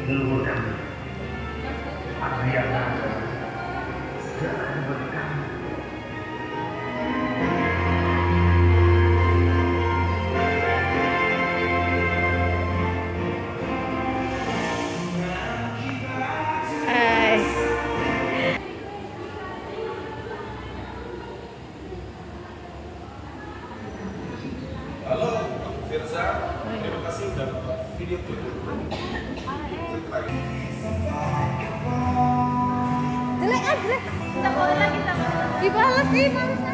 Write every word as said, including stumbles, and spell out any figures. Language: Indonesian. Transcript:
leluhur kami. Adriana jangan bagi kami. Hai. Halo, Firza. Terima kasih udah nonton video klip. Jelek ah, jelek. Kita boleh lagi, kita boleh. Dibalas sih, barusan.